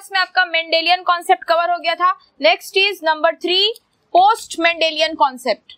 Class में आपका Mendelian concept cover हो गया था। Next is number 3 post Mendelian concept.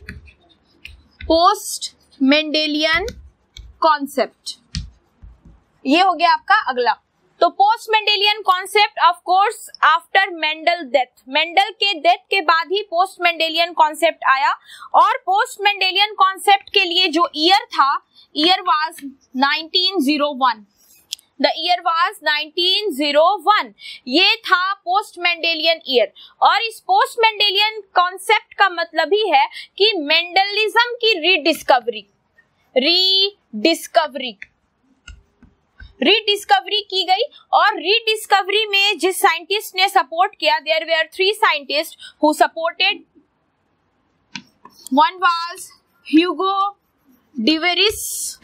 Post Mendelian concept ये हो गया आपका अगला। तो post Mendelian concept of course after Mendel death, Mendel के डेथ के बाद ही पोस्ट मेंडेलियन कॉन्सेप्ट आया। और पोस्ट मेंडेलियन कॉन्सेप्ट के लिए जो ईयर था, year was 1901। The year was 1901। ये था पोस्ट मेंडेलियन ईयर। और इस पोस्ट मेंडेलियन कॉन्सेप्ट का मतलब ही है कि मेंडलिज्म की रीडिस्कवरी की गई। और रीडिस्कवरी में जिस साइंटिस्ट ने सपोर्ट किया, there were 3 scientist who supported. One was Hugo de Vries,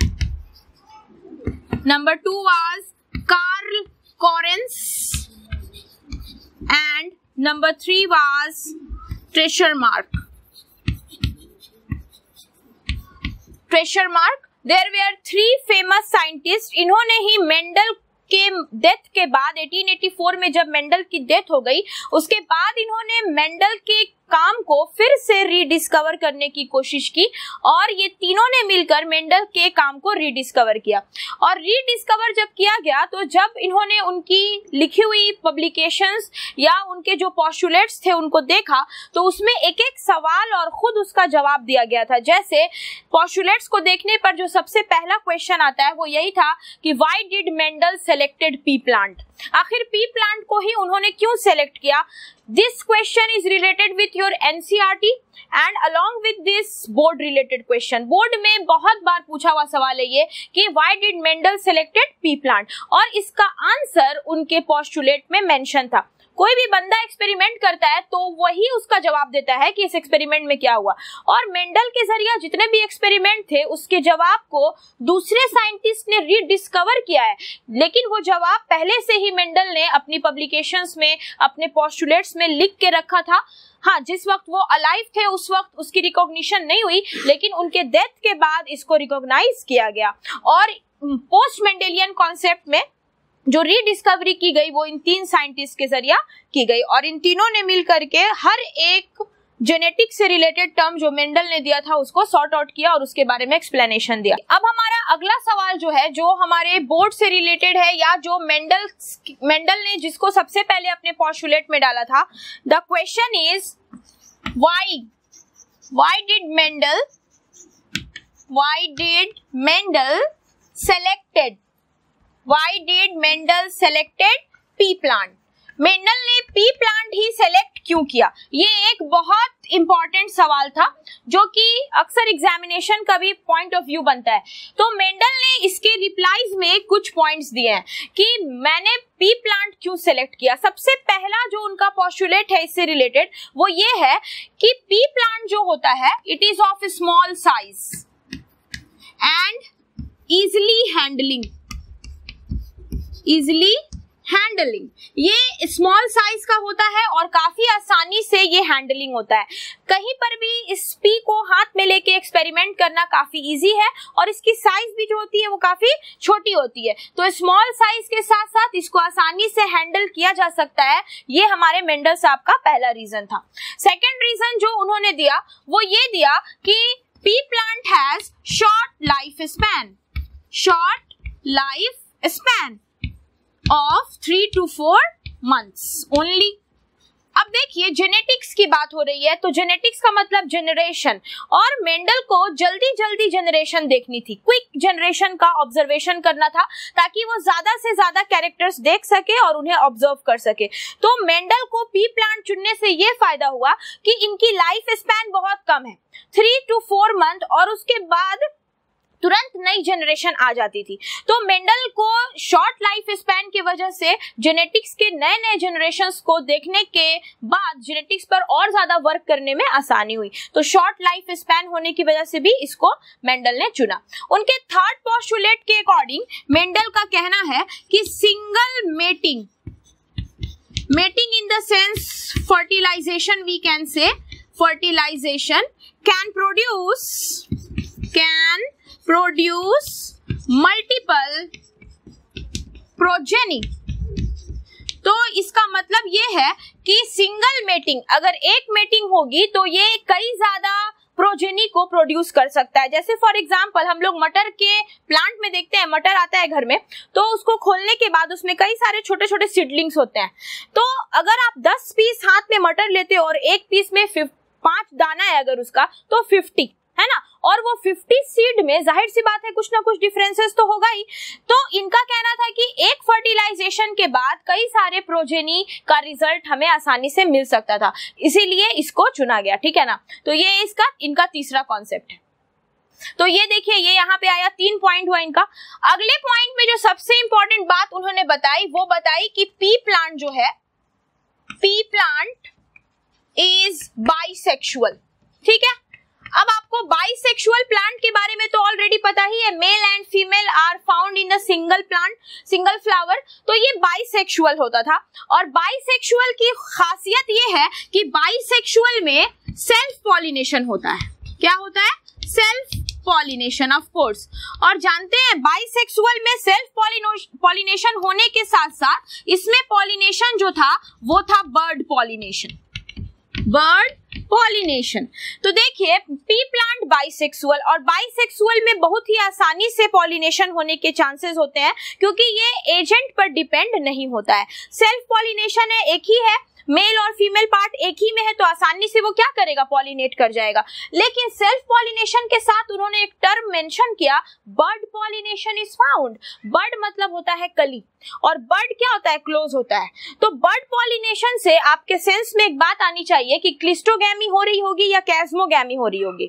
number 2 was Carl Correns and number 3 was Tschermak. There were 3 famous scientists। इन्होंने ही मेंडल के डेथ के बाद 1884 में जब मेंडल की डेथ हो गई, उसके बाद इन्होंने मेंडल के काम को फिर से रीडिस्कवर करने की कोशिश की। और ये तीनों ने मिलकर मेंडल के काम को रीडिस्कवर किया। और रीडिस्कवर जब किया गया तो जब इन्होंने उनकी लिखी हुई पब्लिकेशंस या उनके जो पोस्टुलेट्स थे उनको देखा, तो उसमें एक एक सवाल और खुद उसका जवाब दिया गया था। जैसे पोस्टुलेट्स को देखने पर जो सबसे पहला क्वेश्चन आता है वो यही था कि why did Mendel selected pea plant, आखिर पी प्लांट को ही उन्होंने क्यों सेलेक्ट किया। This question is related with your NCERT and along with this board related question. Board में बहुत बार पूछा हुआ सवाल है ये कि why did Mendel selected pea plant, और इसका आंसर उनके पोस्टुलेट में मेंशन था। कोई भी बंदा एक्सपेरिमेंट करता है तो वही उसका जवाब देता है कि इस एक्सपेरिमेंट में क्या हुआ। और मेंडल के जरिए जितने भी एक्सपेरिमेंट थे उसके जवाब को दूसरे साइंटिस्ट ने रीडिस्कवर किया है, लेकिन वो जवाब पहले से ही मेंडल ने अपनी पब्लिकेशंस में, अपने पोस्टुलेट्स में लिख के रखा था। हाँ, जिस वक्त वो अलाइव थे उस वक्त उसकी रिकॉग्निशन नहीं हुई, लेकिन उनके डेथ के बाद इसको रिकॉग्नाइज किया गया। और पोस्ट मेंडेलियन कॉन्सेप्ट में जो रीडिस्कवरी की गई वो इन 3 साइंटिस्ट के जरिए की गई। और इन तीनों ने मिलकर के हर एक जेनेटिक्स से रिलेटेड टर्म जो मेंडल ने दिया था उसको सॉर्ट आउट किया और उसके बारे में एक्सप्लेनेशन दिया। अब हमारा अगला सवाल जो है, जो हमारे बोर्ड से रिलेटेड है या जो मेंडल ने जिसको सबसे पहले अपने पोस्टुलेट में डाला था, the question is why did Mendel selected pea plant. Mendel ने पी प्लांट ही सेलेक्ट क्यों किया? ये एक बहुत इंपॉर्टेंट सवाल था जो कि अक्सर एग्जामिनेशन का भी पॉइंट ऑफ व्यू बनता है। तो मेंडल ने इसके रिप्लाईज में कुछ पॉइंट्स दिए हैं कि मैंने पी प्लांट क्यों सेलेक्ट किया। सबसे पहला जो उनका पोस्टुलेट है इससे रिलेटेड वो ये है कि पी प्लांट जो होता है it is of small size and easily handling. ये स्मॉल साइज का होता है और काफी आसानी से ये हैंडलिंग होता है। कहीं पर भी इस पी को हाथ में लेके एक्सपेरिमेंट करना काफी इजी है और इसकी साइज भी जो होती है वो काफी छोटी होती है। तो स्मॉल साइज के साथ साथ इसको आसानी से हैंडल किया जा सकता है। ये हमारे मेंडल साहब का पहला रीजन था। सेकेंड रीजन जो उन्होंने दिया वो ये दिया कि pea plant has short life span of 3 to 4 months only। अब देखिए जेनेटिक्स की बात हो रही है, तो जेनेटिक्स का मतलब जनरेशन, और मेंडल को जल्दी जनरेशन देखनी थी, क्विक जनरेशन का ऑब्जर्वेशन करना था ताकि वो ज्यादा से ज्यादा कैरेक्टर्स देख सके और उन्हें ऑब्जर्व कर सके। तो मेंडल को पी प्लांट चुनने से ये फायदा हुआ कि इनकी लाइफ स्पैन बहुत कम है, 3 to 4 month, और उसके बाद तुरंत नई जनरेशन आ जाती थी। तो मेंडल को शॉर्ट लाइफ स्पैन की वजह से जेनेटिक्स के नए जनरेशंस को देखने के बाद जेनेटिक्स पर और ज्यादा वर्क करने में आसानी हुई। तो शॉर्ट लाइफ स्पैन होने की वजह से भी इसको मेंडल ने चुना। उनके थर्ड पोस्टुलेट के अकॉर्डिंग मेंडल का कहना है कि single mating in the sense fertilization, we can say fertilization can produce multiple progeny. तो इसका मतलब ये है कि सिंगल मेटिंग, अगर एक मेटिंग होगी तो ये कई ज्यादा प्रोजेनी को प्रोड्यूस कर सकता है। जैसे फॉर एग्जांपल हम लोग मटर के प्लांट में देखते हैं, मटर आता है घर में, तो उसको खोलने के बाद उसमें कई सारे छोटे छोटे सीडलिंग्स होते हैं। तो अगर आप 10 पीस हाथ में मटर लेते हो और एक पीस में 5 दाना है अगर उसका, तो 50 है ना, और वो 50 सीड में जाहिर सी बात है कुछ ना कुछ डिफरेंसेस तो होगा ही। तो इनका कहना था कि एक फर्टिलाइजेशन के बाद कई सारे प्रोजेनी का रिजल्ट हमें आसानी से मिल सकता था, इसीलिए इसको चुना गया, ठीक है ना। तो ये इनका तीसरा कॉन्सेप्ट है। तो ये देखिए, ये यहाँ पे आया, 3 पॉइंट हुआ इनका। अगले पॉइंट में जो सबसे इंपॉर्टेंट बात उन्होंने बताई वो बताई कि पी प्लांट जो है, पी प्लांट इज बाइसेक्सुअल, ठीक है। अब आपको बाइसेक्सुअल प्लांट के बारे में तो ऑलरेडी पता ही है, male and female are found in the single plant, single flower. तो ये बाइसेक्सुअल होता था, और बाइसेक्सुअल की खासियत ये है कि बाइसेक्सुअल में सेल्फ पॉलिनेशन होता है। क्या होता है? Self pollination, of course. और जानते हैं बाइसेक्सुअल में सेल्फ पॉलिनेशन होने के साथ साथ इसमें पॉलिनेशन जो था वो था बर्ड पॉलिनेशन, बर्ड पॉलिनेशन। तो देखिए, पी प्लांट बाइसेक्सुअल, और बाइसेक्सुअल में बहुत ही आसानी से पॉलिनेशन होने के चांसेस होते हैं क्योंकि ये एजेंट पर डिपेंड नहीं होता है। सेल्फ पॉलिनेशन है, एक ही है, मेल और फीमेल पार्ट एक ही में है, तो आसानी से वो क्या करेगा? पॉलिनेट कर जाएगा। लेकिन सेल्फ पॉलिनेशन के साथ उन्होंने एक टर्म मेंशन किया, bird pollination is found. Bird मतलब होता है कली, और बर्ड क्या होता है? क्लोज होता है। तो बर्ड पॉलिनेशन से आपके सेंस में एक बात आनी चाहिए कि क्लिस्टोगैमी हो रही होगी या कैस्मोगैमी हो रही होगी।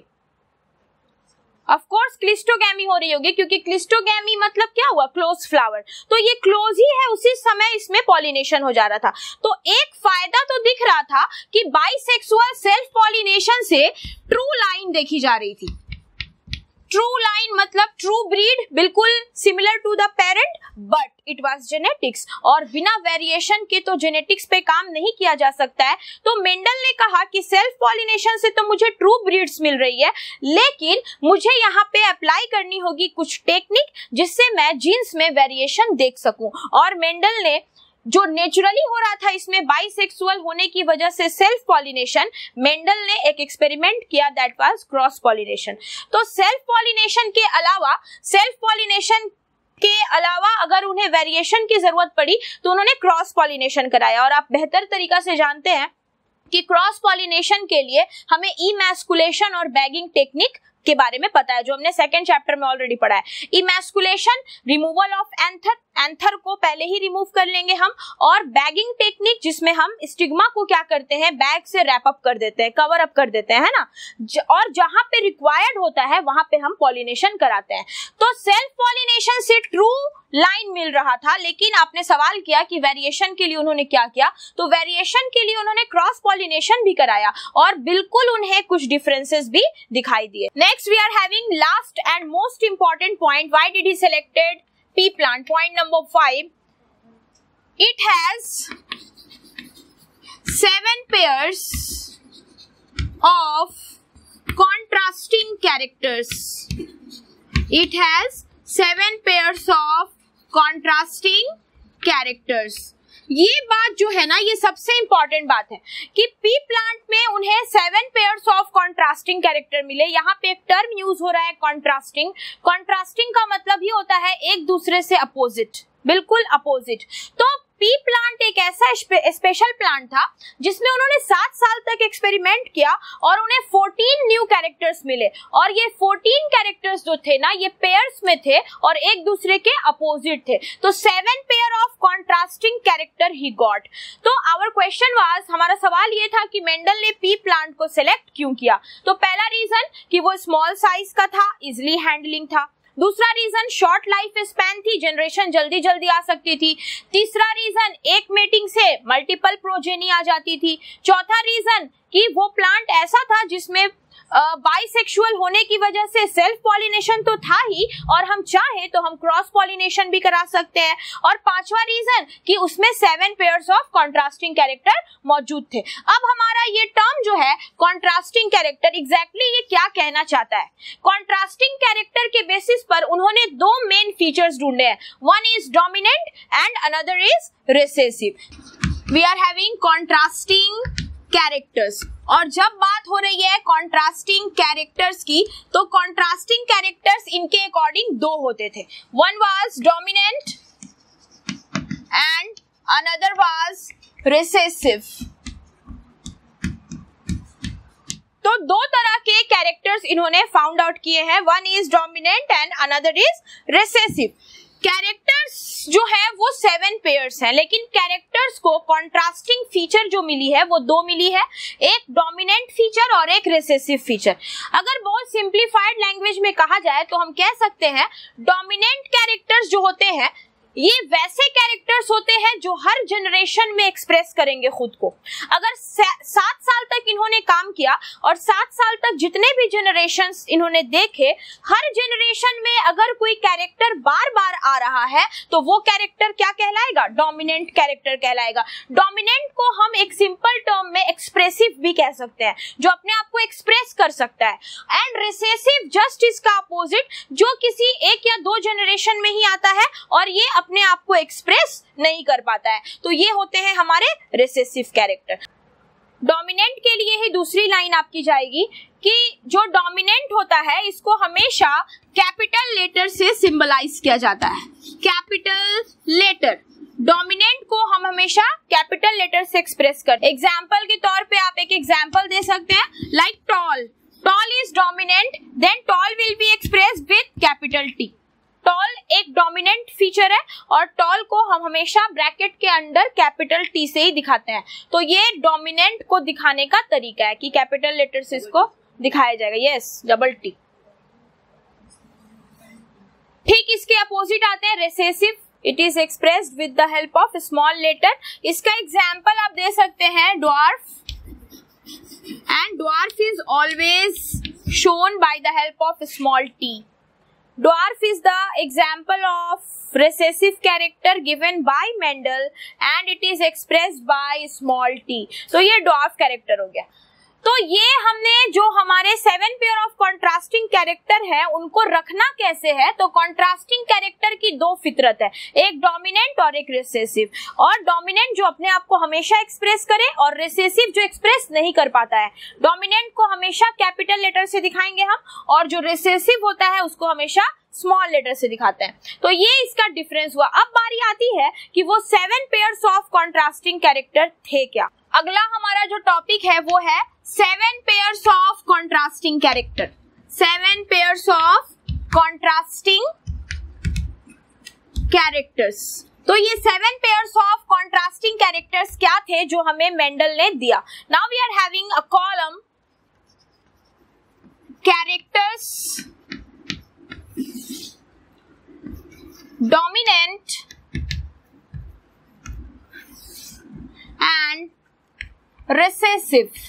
ऑफ कोर्स क्लिस्टोगैमी हो रही होगी, क्योंकि क्लिस्टोगैमी मतलब क्या हुआ? Close flower. तो ये क्लोज ही है, उसी समय इसमें पॉलिनेशन हो जा रहा था। तो एक फायदा तो दिख रहा था कि बाइसेक्सुअल सेल्फ पॉलिनेशन से ट्रू लाइन देखी जा रही थी। ट्रू लाइन मतलब ट्रू ब्रीड, बिल्कुल similar to the parent, but it was genetics, और बिना वेरिएशन के तो जेनेटिक्स पे काम नहीं किया जा सकता है। तो मेंडल ने कहा कि सेल्फ पॉलिनेशन से तो मुझे ट्रू ब्रीड्स मिल रही है, लेकिन मुझे यहाँ पे अप्लाई करनी होगी कुछ टेक्निक जिससे मैं जीन्स में वेरिएशन देख सकूं। और मेंडल ने जो नेचुरली हो रहा था इसमें बाइसेक्सुअल होने की वजह से सेल्फ पॉलिनेशन, मेंडल ने एक एक्सपेरिमेंट किया, दैट वाज क्रॉस पॉलिनेशन। तो सेल्फ पॉलिनेशन के अलावा अगर उन्हें वेरिएशन की जरूरत पड़ी तो उन्होंने क्रॉस पॉलिनेशन कराया। और आप बेहतर तरीका से जानते हैं कि क्रॉस पॉलिनेशन के लिए हमें इमैस्कुलेशन और बैगिंग टेक्निक के बारे में पता है, जो हमने सेकंड चैप्टर में ऑलरेडी पढ़ा है। इमैस्कुलेशन, रिमूवल ऑफ एंथर को पहले ही रिमूव कर लेंगे हम, और बैगिंग टेक्निक जिसमें हम स्टिग्मा को क्या करते हैं? बैग से रैप अप कर देते हैं, कवर अप कर देते हैं, है ना। और जहां पे रिक्वायर्ड होता है वहां पे हम पॉलिनेशन कराते हैं। तो सेल्फ पॉलिनेशन से ट्रू लाइन मिल रहा था, लेकिन आपने सवाल किया कि वेरिएशन के लिए उन्होंने क्या किया, तो वेरिएशन के लिए उन्होंने क्रॉस पॉलिनेशन भी कराया, और बिल्कुल उन्हें कुछ डिफरेंसेस भी दिखाई दिए। Next we are having last and most important point, why did he selected pea plant? Point number 5, it has 7 pairs of contrasting characters. It has 7 pairs of contrasting characters. ये बात जो है ना, ये सबसे इंपॉर्टेंट बात है कि पी प्लांट में उन्हें 7 पेयर्स ऑफ कॉन्ट्रास्टिंग कैरेक्टर मिले। यहाँ पे एक टर्म यूज हो रहा है कॉन्ट्रास्टिंग। कॉन्ट्रास्टिंग का मतलब ही होता है एक दूसरे से अपोजिट, बिल्कुल अपोजिट। तो पी प्लांट एक ऐसा स्पेशल प्लांट था जिसमें उन्होंने 7 साल तक एक्सपेरिमेंट किया और उन्हें 14 न्यू कैरेक्टर्स मिले, और ये 14 कैरेक्टर्स जो थे ना, ये पेयर्स में थे और एक दूसरे के अपोजिट थे। तो 7 pair of contrasting character he got. तो आवर क्वेश्चन वाज, हमारा सवाल ये था कि मेंडल ने पी प्लांट को सिलेक्ट क्यों किया। तो पहला रीजन कि वो स्मॉल साइज का था, इजिली हैंडलिंग था। दूसरा रीजन शॉर्ट लाइफ स्पैन थी, जनरेशन जल्दी जल्दी आ सकती थी। तीसरा रीजन एक मीटिंग से मल्टीपल प्रोजेनी आ जाती थी। चौथा रीजन कि वो प्लांट ऐसा था जिसमें बाइसेक्सुअल होने की वजह से सेल्फ पॉलिनेशन तो था ही, और हम चाहे तो हम क्रॉस पॉलिनेशन भी करा सकते हैं। और पांचवा रीजन कि उसमें 7 पेयर्स ऑफ कॉन्ट्रास्टिंग कैरेक्टर मौजूद थे। अब हमारा ये टर्म जो है कॉन्ट्रास्टिंग कैरेक्टर, एग्जैक्टली ये क्या कहना चाहता है? कॉन्ट्रास्टिंग कैरेक्टर के बेसिस पर उन्होंने 2 मेन फीचर्स ढूंढे हैं. One is dominant and another is recessive. We are having contrasting characters. और जब बात हो रही है कॉन्ट्रास्टिंग कैरेक्टर्स की, तो कॉन्ट्रास्टिंग कैरेक्टर्स इनके अकॉर्डिंग दो होते थे. One was dominant and another was recessive. तो दो तरह के कैरेक्टर्स इन्होंने फाउंड आउट किए हैं. One is dominant and another is recessive. Characters जो है वो 7 पेयर्स हैं, लेकिन कैरेक्टर्स को कॉन्ट्रास्टिंग फीचर जो मिली है वो 2 मिली है, एक डोमिनेंट फीचर और एक रिसेसिव फीचर. अगर बहुत सिंप्लीफाइड लैंग्वेज में कहा जाए तो हम कह सकते हैं डोमिनेंट कैरेक्टर्स जो होते हैं ये वैसे कैरेक्टर्स होते हैं जो हर जनरेशन में एक्सप्रेस करेंगे खुद को. अगर 7 साल तक इन्होंने काम किया और 7 साल तक जितने भी जनरेशंस इन्होंने देखे, हर जनरेशन में अगर कोई कैरेक्टर बार बार आ रहा है तो वो कैरेक्टर क्या कहलाएगा? डोमिनेंट कैरेक्टर कहलाएगा. डोमिनेंट को हम एक सिंपल टर्म में एक्सप्रेसिव भी कह सकते हैं, जो अपने आप को एक्सप्रेस कर सकता है. एंड रिसेसिव जस्ट इसका अपोजिट, जो किसी 1 या 2 जनरेशन में ही आता है और ये अपने आप को एक्सप्रेस नहीं कर पाता है. तो ये होते हैं हमारे रिसेसिव कैरेक्टर. डोमिनेंट के लिए ही दूसरी लाइन आपकी जाएगी कि जो डोमिनेंट होता है इसको हमेशा कैपिटल लेटर से सिंबलाइज किया जाता है. Capital letter. डोमिनेंट को हम हमेशा कैपिटल लेटर से एक्सप्रेस करते हैं. एग्जाम्पल के तौर पे आप एक एग्जाम्पल दे सकते हैं, like tall. Tall is dominant, then tall will be expressed with capital T. Tall एक डोमिनेंट फीचर है और टॉल को हम हमेशा ब्रैकेट के अंडर कैपिटल टी से ही दिखाते हैं. तो ये डोमिनेंट को दिखाने का तरीका है कि कैपिटल लेटर से इसको दिखाया जाएगा. Yes, double T. ठीक इसके अपोजिट आते हैं recessive. It is expressed with the help of small letter. इसका एग्जाम्पल आप दे सकते हैं dwarf. And dwarf is always shown by the help of small T. Dwarf is the example of recessive character given by Mendel and it is expressed by small t. तो ये dwarf character हो गया. तो ये हमने जो हमारे 7 pair of contrasting character है उनको रखना कैसे है, तो कॉन्ट्रास्टिंग कैरेक्टर की 2 फितरत है, एक डोमिनेंट और एक रिसेसिव. और डोमिनेंट जो अपने आप को हमेशा एक्सप्रेस करे और रिसेसिव जो एक्सप्रेस नहीं कर पाता है. डोमिनेंट को हमेशा कैपिटल लेटर से दिखाएंगे हम और जो रिसेसिव होता है उसको हमेशा स्मॉल लेटर से दिखाते हैं. तो ये इसका डिफरेंस हुआ. अब बारी आती है कि वो 7 पेयर्स ऑफ कॉन्ट्रास्टिंग कैरेक्टर थे क्या. अगला हमारा जो टॉपिक है वो है 7 pairs of contrasting character. 7 pairs of contrasting characters. तो ये 7 पेयर्स ऑफ कॉन्ट्रास्टिंग कैरेक्टर्स क्या थे जो हमें मेंडल ने दिया. Now we are having a column characters dominant and recessive.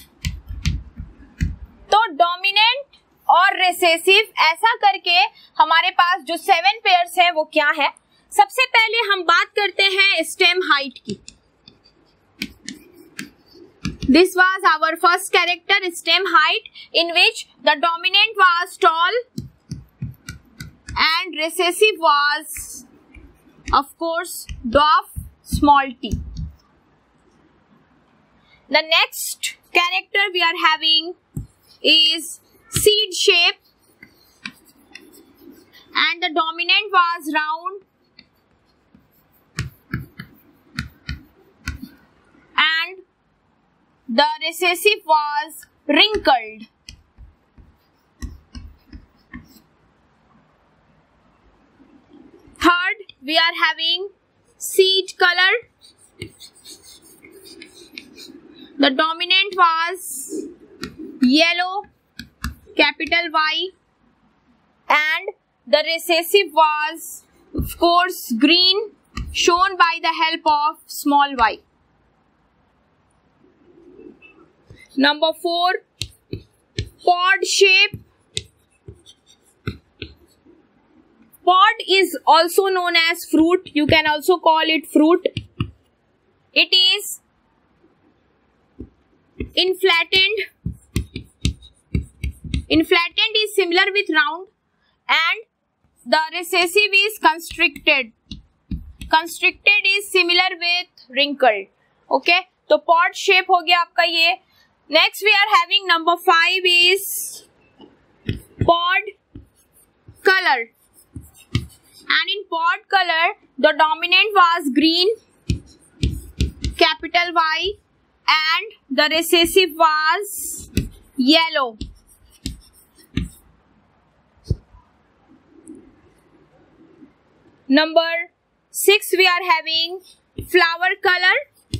तो डोमिनेंट और रिसेसिव ऐसा करके हमारे पास जो 7 पेयर्स हैं वो क्या है. सबसे पहले हम बात करते हैं स्टेम हाइट की. This was our first character, stem height, in which the dominant was tall and recessive was, of course, dwarf, small t. The next character we are having is seed shape and the dominant was round and the recessive was wrinkled. Third, we are having seed colored. The dominant was yellow, capital Y, and the recessive was, of course, green, shown by the help of small y. Number 4, pod shape. Pod is also known as fruit. You can also call it fruit. It is inflattened. Inflattened is similar with round and The recessive is constricted. Constricted is similar with wrinkled. Okay, तो pod shape हो गया आपका ये. Next we are having number 5 is pod color. And in pod color, the dominant was green, capital Y, and the recessive was yellow. Number 6 we are having flower color.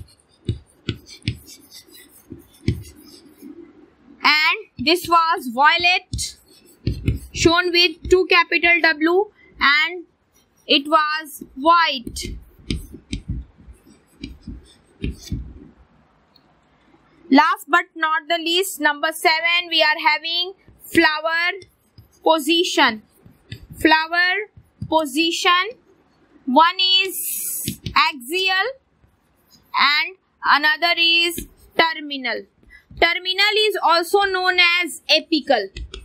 And this was violet, shown with 2 capital W, and it was white. Last but not the least, number 7, we are having flower position. Flower position. One is axial and another is terminal. Terminal is also known as apical.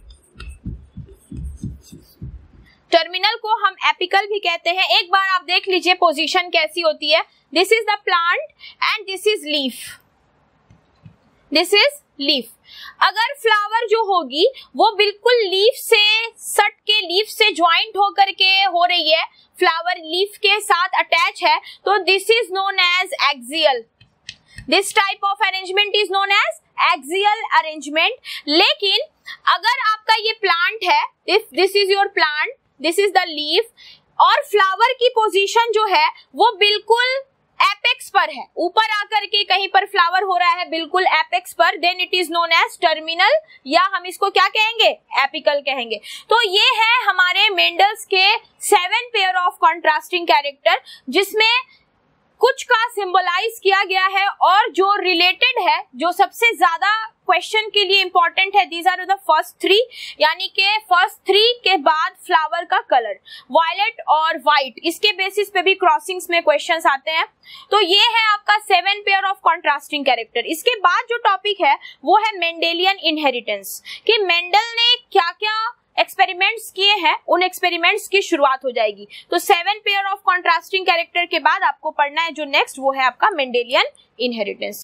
Terminal को हम apical भी कहते हैं. एक बार आप देख लीजिए position कैसी होती है. This is the plant and this is leaf. This is leaf. अगर फ्लावर जो होगी वो बिल्कुल लीफ से सट के, लीफ से ज्वाइंट होकर के हो रही है, फ्लावर लीफ के साथ अटैच है, तो this is known as axial. This type of arrangement is known as axial arrangement. लेकिन अगर आपका ये प्लांट है, this is your plant, this is the leaf, और फ्लावर की पोजीशन जो है वो बिल्कुल एपेक्स पर है, ऊपर आकर के कहीं पर फ्लावर हो रहा है बिल्कुल एपेक्स पर, then it is known as terminal, या हम इसको क्या कहेंगे, एपिकल कहेंगे. तो ये है हमारे मेंडल्स के 7 पेयर ऑफ कॉन्ट्रास्टिंग कैरेक्टर, जिसमें कुछ का सिंबलाइज किया गया है और जो रिलेटेड है, जो सबसे ज्यादा क्वेश्चन के लिए इंपॉर्टेंट है, दीज आर द फर्स्ट 3, यानी कि फर्स्ट 3 के बाद फ्लावर का कलर वायलेट और व्हाइट, इसके बेसिस पे भी क्रॉसिंग्स में क्वेश्चंस आते हैं. तो ये है आपका 7 पेयर ऑफ कॉन्ट्रास्टिंग कैरेक्टर. इसके बाद जो टॉपिक है वो है मेंडेलियन इनहेरिटेंस, कि मेंडल ने क्या क्या एक्सपेरिमेंट्स किए हैं, उन एक्सपेरिमेंट्स की शुरुआत हो जाएगी. तो 7 पेयर ऑफ कॉन्ट्रास्टिंग कैरेक्टर के बाद आपको पढ़ना है जो नेक्स्ट, वो है आपका मेंडेलियन इनहेरिटेंस.